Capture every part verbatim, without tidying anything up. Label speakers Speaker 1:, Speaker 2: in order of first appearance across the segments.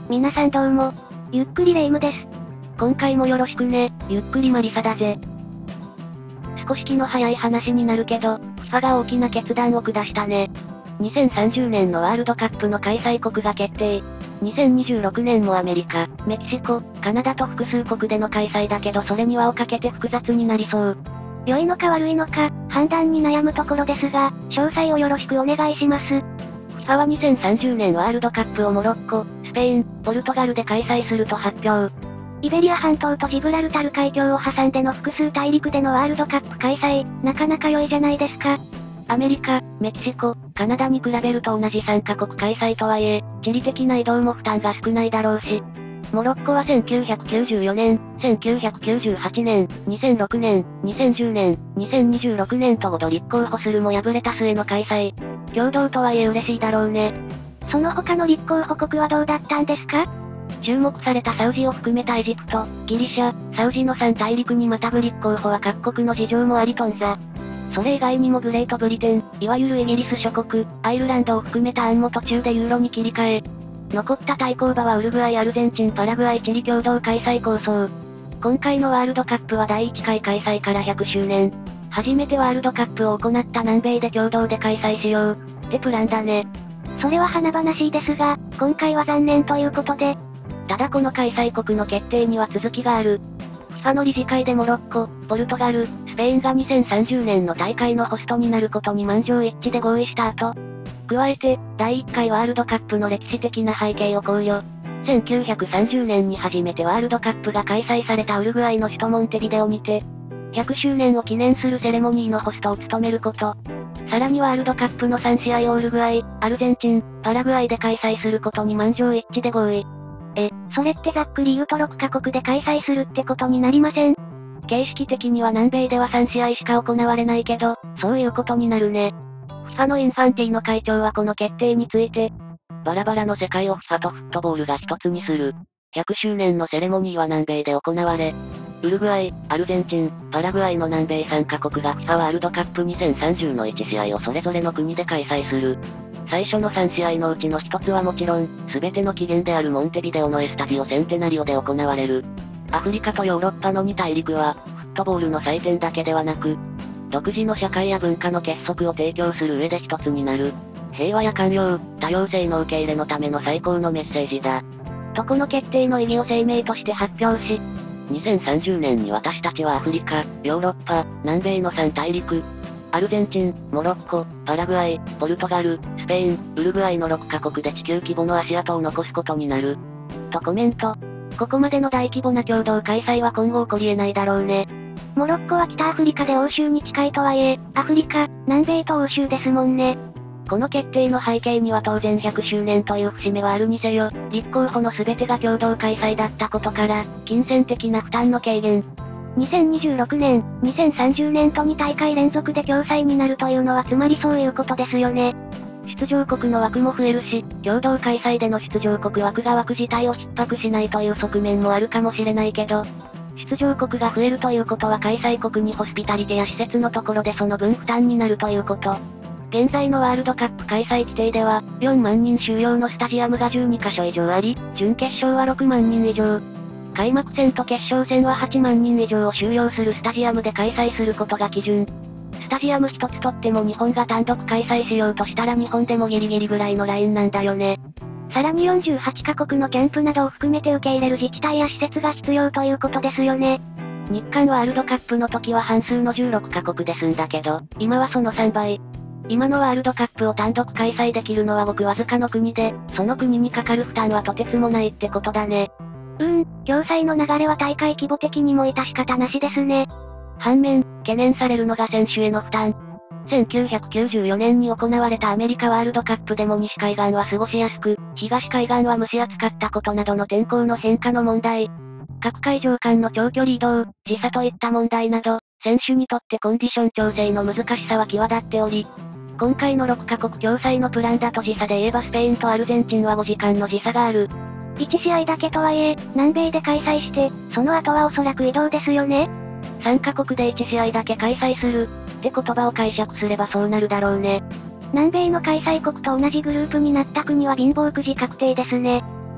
Speaker 1: 皆さんどうも。ゆっくりレ夢ムです。
Speaker 2: 今回もよろしくね、ゆっくりマリサだぜ。少し気の早い話になるけど、フィファ が大きな決断を下したね。にせんさんじゅうねんのワールドカップの開催国が決定。にせんにじゅうろくねんもアメリカ、メキシコ、カナダと複数国での開催だけどそれに輪をかけて複雑になりそう。
Speaker 1: 良いのか悪いのか、判断に悩むところですが、詳細をよろしくお願いします。フ
Speaker 2: ィファ はにせんさんじゅうねんワールドカップをモロッコ、スペイン、ポルトガルで開催すると発表。
Speaker 1: イベリア半島とジブラルタル海峡を挟んでの複数大陸でのワールドカップ開催、なかなか良いじゃないですか。
Speaker 2: アメリカ、メキシコ、カナダに比べると同じさんカ国開催とはいえ、地理的な移動も負担が少ないだろうし。モロッコはせんきゅうひゃくきゅうじゅうよねん、せんきゅうひゃくきゅうじゅうはちねん、にせんろくねん、にせんじゅうねん、にせんにじゅうろくねんとごど立候補するも敗れた末の開催。共同とはいえ嬉しいだろうね。
Speaker 1: その他の立候補国はどうだったんですか？
Speaker 2: 注目されたサウジを含めたエジプト、ギリシャ、サウジのさん大陸にまたぐ立候補は各国の事情もありとんざ。それ以外にもグレートブリテン、いわゆるイギリス諸国、アイルランドを含めた案も途中でユーロに切り替え。残った対抗馬はウルグアイ、アルゼンチン、パラグアイ、チリ共同開催構想。今回のワールドカップはだいいっかい開催からひゃくしゅうねん。初めてワールドカップを行った南米で共同で開催しよう、ってプランだね。
Speaker 1: それは華々しいですが、今回は残念ということで。
Speaker 2: ただこの開催国の決定には続きがある。フィファ の理事会でモロッコ、ポルトガル、スペインがにせんさんじゅうねんの大会のホストになることに満場一致で合意した後、加えて、だいいっかいワールドカップの歴史的な背景を考慮。せんきゅうひゃくさんじゅうねんに初めてワールドカップが開催されたウルグアイの首都モンテビデオにて、ひゃくしゅうねんを記念するセレモニーのホストを務めること。さらにワールドカップのさん試合をウルグアイ、アルゼンチン、パラグアイで開催することに満場一致で合意。
Speaker 1: え、それってざっくり言うとろくカ国で開催するってことになりません？
Speaker 2: 形式的には南米ではさん試合しか行われないけど、そういうことになるね。フィファ のインファンティーノ会長はこの決定について、バラバラの世界を フィファ とフットボールが一つにする。ひゃくしゅうねんのセレモニーは南米で行われ、ウルグアイ、アルゼンチン、パラグアイの南米さんカ国が フィファ ワールドカップにせんさんじゅうのいち試合をそれぞれの国で開催する。最初のさん試合のうちのひとつはもちろん、すべての起源であるモンテビデオのエスタジオセンテナリオで行われる。アフリカとヨーロッパのに大陸は、フットボールの祭典だけではなく、独自の社会や文化の結束を提供する上で一つになる。平和や寛容、多様性の受け入れのための最高のメッセージだ。とこの決定の意義を声明として発表し、にせんさんじゅうねんに私たちはアフリカ、ヨーロッパ、南米のさん大陸、アルゼンチン、モロッコ、パラグアイ、ポルトガル、スペイン、ウルグアイのろくカ国で地球規模の足跡を残すことになる。とコメント。ここまでの大規模な共同開催は今後起こり得ないだろうね。
Speaker 1: モロッコは北アフリカで欧州に近いとはいえ、アフリカ、南米と欧州ですもんね。
Speaker 2: この決定の背景には当然ひゃくしゅうねんという節目はあるにせよ、立候補の全てが共同開催だったことから、金銭的な負担の軽減。
Speaker 1: にせんにじゅうろくねん、にせんさんじゅうねんとに大会連続で共催になるというのはつまりそういうことですよね。
Speaker 2: 出場国の枠も増えるし、共同開催での出場国枠が枠自体を逼迫しないという側面もあるかもしれないけど、出場国が増えるということは開催国にホスピタリティや施設のところでその分負担になるということ。現在のワールドカップ開催規定では、よんまんにん収容のスタジアムがじゅうにカ所以上あり、準決勝はろくまんにん以上。開幕戦と決勝戦ははちまんにん以上を収容するスタジアムで開催することが基準。スタジアム一つとっても日本が単独開催しようとしたら日本でもギリギリぐらいのラインなんだよね。
Speaker 1: さらによんじゅうはちカ国のキャンプなどを含めて受け入れる自治体や施設が必要ということですよね。
Speaker 2: 日韓ワールドカップの時は半数のじゅうろくカ国で済んだけど、今はそのさんばい。今のワールドカップを単独開催できるのはごくわずかの国で、その国にかかる負担はとてつもないってことだね。
Speaker 1: うーん、共催の流れは大会規模的にも致し方なしですね。
Speaker 2: 反面、懸念されるのが選手への負担。せんきゅうひゃくきゅうじゅうよねんに行われたアメリカワールドカップでも西海岸は過ごしやすく、東海岸は蒸し暑かったことなどの天候の変化の問題。各会場間の長距離移動、時差といった問題など、選手にとってコンディション調整の難しさは際立っており、今回のろくカ国共催のプランだと時差で言えばスペインとアルゼンチンはごじかんの時差がある。
Speaker 1: いち試合だけとはいえ、南米で開催して、その後はおそらく移動ですよね。
Speaker 2: さんカ国でいち試合だけ開催する、って言葉を解釈すればそうなるだろうね。
Speaker 1: 南米の開催国と同じグループになった国は貧乏くじ確定ですね。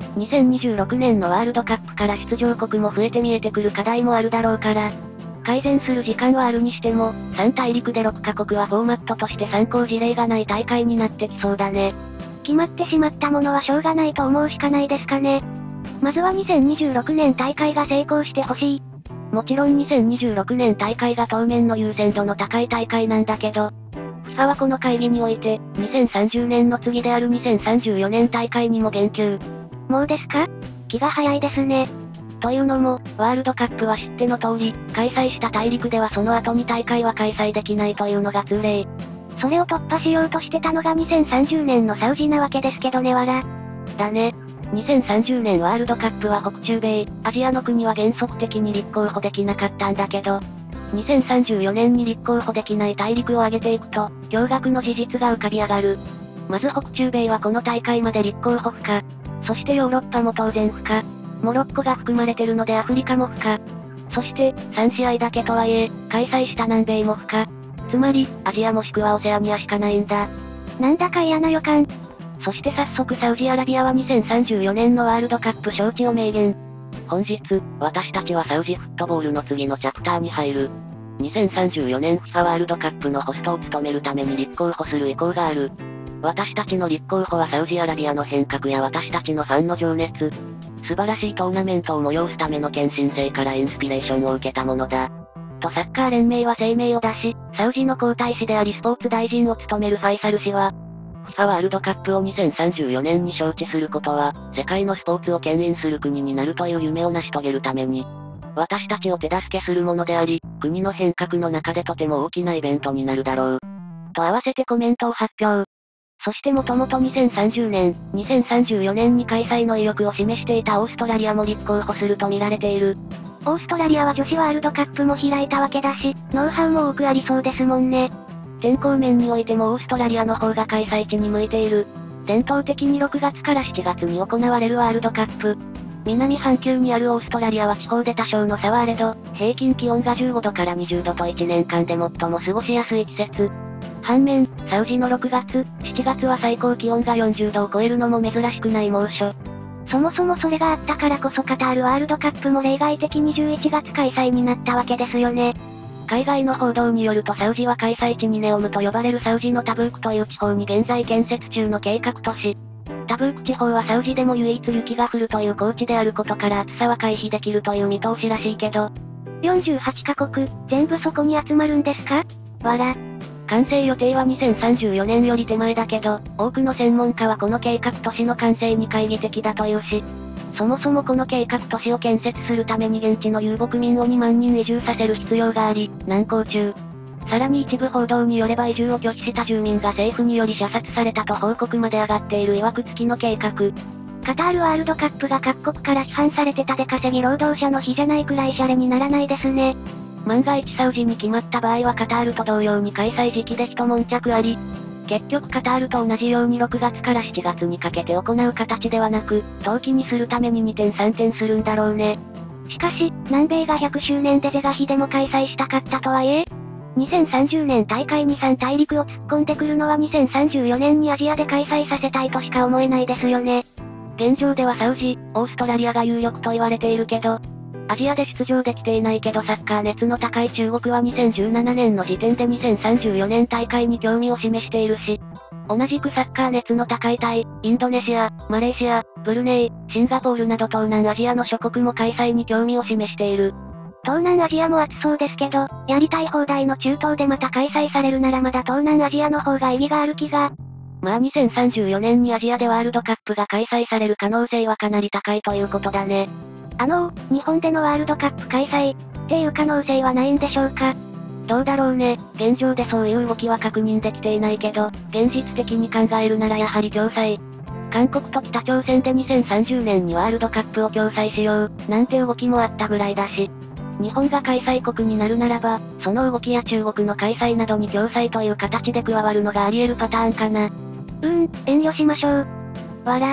Speaker 2: にせんにじゅうろくねんのワールドカップから出場国も増えて見えてくる課題もあるだろうから、改善する時間はあるにしても、さん大陸でろくカ国はフォーマットとして参考事例がない大会になってきそうだね。
Speaker 1: 決まってしまったものはしょうがないと思うしかないですかね。まずはにせんにじゅうろくねん大会が成功してほしい。
Speaker 2: もちろんにせんにじゅうろくねん大会が当面の優先度の高い大会なんだけど、フィファ はこの会議において、にせんさんじゅうねんの次であるにせんさんじゅうよねん大会にも言及。
Speaker 1: もうですか？気が早いですね。
Speaker 2: というのも、ワールドカップは知っての通り、開催した大陸ではその後に大会は開催できないというのが通例。
Speaker 1: それを突破しようとしてたのがにせんさんじゅうねんのサウジなわけですけどねわら。
Speaker 2: だね。にせんさんじゅうねんワールドカップは北中米、アジアの国は原則的に立候補できなかったんだけど、にせんさんじゅうよねんに立候補できない大陸を挙げていくと、驚愕の事実が浮かび上がる。まず北中米はこの大会まで立候補不可。そしてヨーロッパも当然不可。モロッコが含まれてるのでアフリカも不可。そして、さん試合だけとはいえ、開催した南米も不可。つまり、アジアもしくはオセアニアしかないんだ。
Speaker 1: なんだか嫌な予感。
Speaker 2: そして早速サウジアラビアはにせんさんじゅうよねんのワールドカップ招致を明言。本日、私たちはサウジフットボールの次のチャプターに入る。にせんさんじゅうよねん フィファ ワールドカップのホストを務めるために立候補する意向がある。私たちの立候補はサウジアラビアの変革や私たちのファンの情熱、素晴らしいトーナメントを催すための献身性からインスピレーションを受けたものだ。とサッカー連盟は声明を出し、サウジの皇太子でありスポーツ大臣を務めるファイサル氏は、フィファ ワールドカップをにせんさんじゅうよねんに招致することは、世界のスポーツを牽引する国になるという夢を成し遂げるために、私たちを手助けするものであり、国の変革の中でとても大きなイベントになるだろう。と合わせてコメントを発表。そしてもともとにせんさんじゅうねん、にせんさんじゅうよねんに開催の意欲を示していたオーストラリアも立候補すると見られている。
Speaker 1: オーストラリアは女子ワールドカップも開いたわけだし、ノウハウも多くありそうですもんね。
Speaker 2: 天候面においてもオーストラリアの方が開催地に向いている。伝統的にろくがつからしちがつに行われるワールドカップ。南半球にあるオーストラリアは地方で多少の差はあれど、平均気温がじゅうごどからにじゅうどといちねんかんで最も過ごしやすい季節。反面、サウジのろくがつ、しちがつは最高気温がよんじゅうどを超えるのも珍しくない猛暑。
Speaker 1: そもそもそれがあったからこそカタールワールドカップも例外的にじゅういちがつ開催になったわけですよね。
Speaker 2: 海外の報道によるとサウジは開催地にネオムと呼ばれるサウジのタブークという地方に現在建設中の計画都市。タブーク地方はサウジでも唯一雪が降るという高地であることから暑さは回避できるという見通しらしいけど。
Speaker 1: よんじゅうはちカ国、全部そこに集まるんですか？わら。
Speaker 2: 完成予定はにせんさんじゅうよねんより手前だけど、多くの専門家はこの計画都市の完成に懐疑的だというし、そもそもこの計画都市を建設するために現地の遊牧民をにまんにん移住させる必要があり、難航中。さらに一部報道によれば移住を拒否した住民が政府により射殺されたと報告まで上がっている曰く付きの計画。
Speaker 1: カタールワールドカップが各国から批判されてた出稼ぎ労働者の日じゃないくらいシャレにならないですね。
Speaker 2: 万が一サウジに決まった場合はカタールと同様に開催時期で一悶着あり、結局カタールと同じようにろくがつからしちがつにかけて行う形ではなく、冬季にするためににてんさんてんするんだろうね。
Speaker 1: しかし、南米がひゃくしゅうねんで是が非でも開催したかったとはいえ、にせんさんじゅうねん大会にさん大陸を突っ込んでくるのはにせんさんじゅうよねんにアジアで開催させたいとしか思えないですよね。
Speaker 2: 現状ではサウジ、オーストラリアが有力と言われているけど、アジアで出場できていないけどサッカー熱の高い中国はにせんじゅうななねんの時点でにせんさんじゅうよねん大会に興味を示しているし、同じくサッカー熱の高いタイ、インドネシア、マレーシア、ブルネイ、シンガポールなど東南アジアの諸国も開催に興味を示している。
Speaker 1: 東南アジアも暑そうですけど、やりたい放題の中東でまた開催されるならまだ東南アジアの方が意義がある気が。
Speaker 2: まあにせんさんじゅうよねんにアジアでワールドカップが開催される可能性はかなり高いということだね。
Speaker 1: あのー、日本でのワールドカップ開催、っていう可能性はないんでしょうか？
Speaker 2: どうだろうね。現状でそういう動きは確認できていないけど、現実的に考えるならやはり共催。韓国と北朝鮮でにせんさんじゅうねんにワールドカップを共催しよう、なんて動きもあったぐらいだし。日本が開催国になるならば、その動きや中国の開催などに共催という形で加わるのがあり得るパターンかな。
Speaker 1: うーん、遠慮しましょう。わら。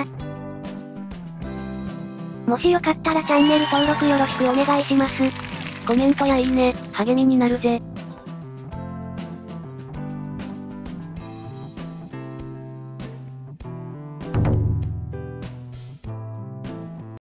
Speaker 1: もしよかったらチャンネル登録よろしくお願いします。
Speaker 2: コメントやいいね、励みになるぜ。